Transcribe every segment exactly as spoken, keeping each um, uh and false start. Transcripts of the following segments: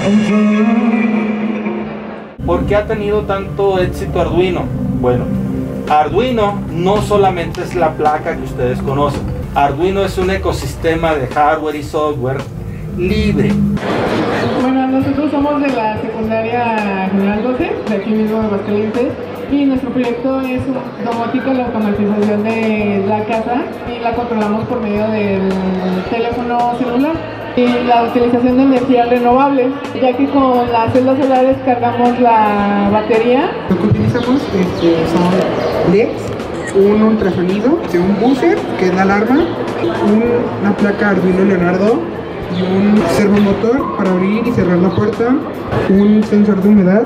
¿Por qué ha tenido tanto éxito Arduino? Bueno, Arduino no solamente es la placa que ustedes conocen. Arduino es un ecosistema de hardware y software libre. Bueno, nosotros somos de la secundaria General doce, de aquí mismo de Aguascalientes, y nuestro proyecto es domótica, la automatización de la casa, y la controlamos por medio del teléfono celular. Y la utilización de energía renovable, ya que con las celdas solares cargamos la batería. Lo que utilizamos este, son L E Ds, un ultrasonido, un buzzer, que es la alarma, un, una placa Arduino Leonardo y un servomotor para abrir y cerrar la puerta, un sensor de humedad.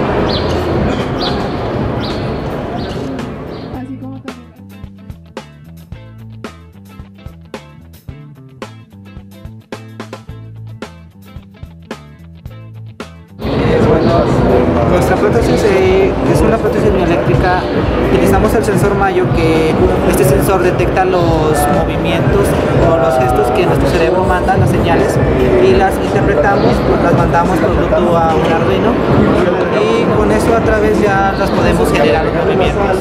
Bueno, nuestra prótesis eh, es una prótesis bioeléctrica. Utilizamos el sensor Mayo, que este sensor detecta los movimientos o los gestos que nuestro cerebro manda, las señales, y las interpretamos, las mandamos por Bluetooth a un Arduino, y con eso a través ya las podemos generar los movimientos.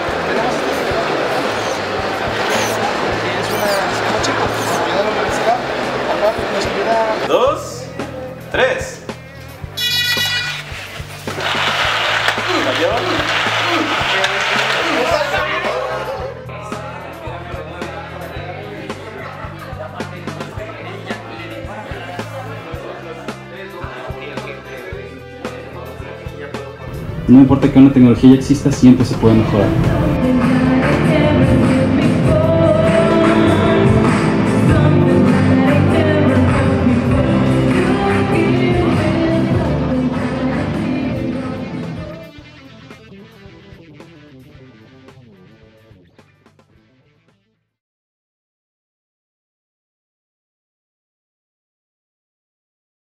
Dos, tres. No importa que una tecnología ya exista, siempre se puede mejorar.